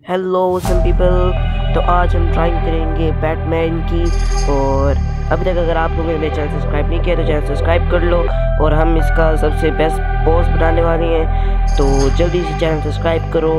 Hello some people. तो आज हम ड्राइंग करेंगे बैटमैन की। और अभी तक अगर आप लोगों ने मेरे चैनल सब्सक्राइब नहीं किया तो चैनल सब्सक्राइब कर लो। और हम इसका सबसे बेस्ट पोस्ट बनाने वाले हैं, तो जल्दी से चैनल सब्सक्राइब करो।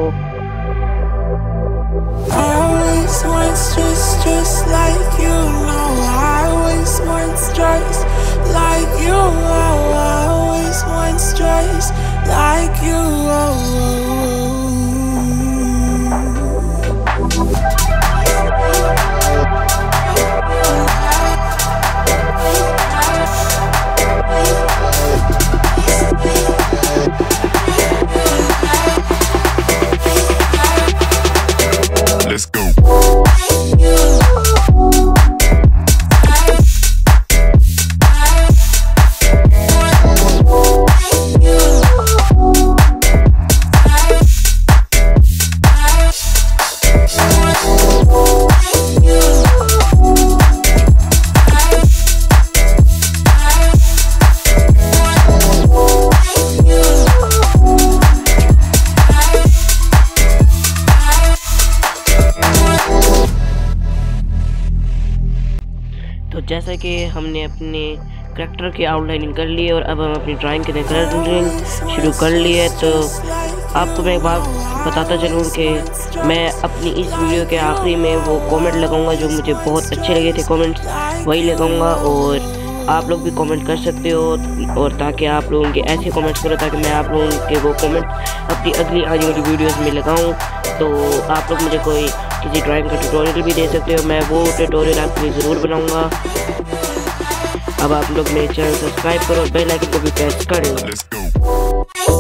तो जैसा कि हमने अपने करैक्टर की आउटलाइनिंग कर ली और अब हम अपनी ड्राइंग के लिए कलरिंग शुरू कर ली है। तो आपको मैं एक बात बताता चलूँ कि मैं अपनी इस वीडियो के आखिरी में वो कमेंट लगाऊंगा जो मुझे बहुत अच्छे लगे थे, कमेंट्स वही लगाऊंगा। और आप लोग भी कमेंट कर सकते हो, और ताकि आप लोगों के ऐसे कमेंट्स करो ताकि मैं आप लोगों के वो कमेंट अपनी अगली आने वाली वीडियोस में लगाऊं। तो आप लोग मुझे कोई किसी ड्राइंग का ट्यूटोरियल भी दे सकते हो, मैं वो ट्यूटोरियल आपके लिए ज़रूर बनाऊंगा। अब आप लोग मेरे चैनल सब्सक्राइब करो और बेल आइकन को भी प्रेस कर लो।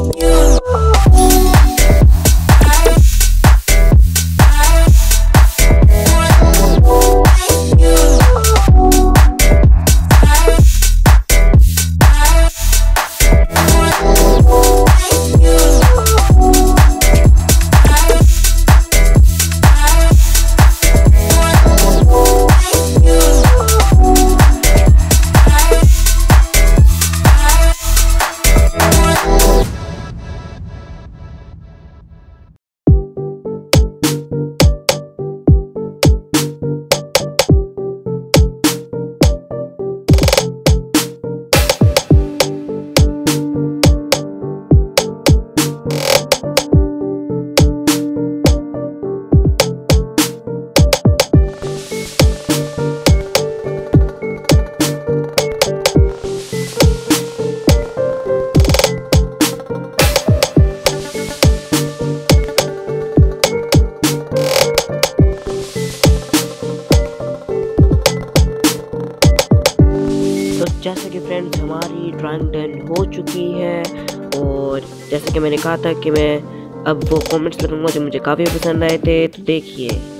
जैसे कि फ्रेंड्स हमारी ड्राइंग डन हो चुकी है, और जैसे कि मैंने कहा था कि मैं अब वो कमेंट्स लगाऊंगा जो मुझे काफ़ी पसंद आए थे। तो देखिए।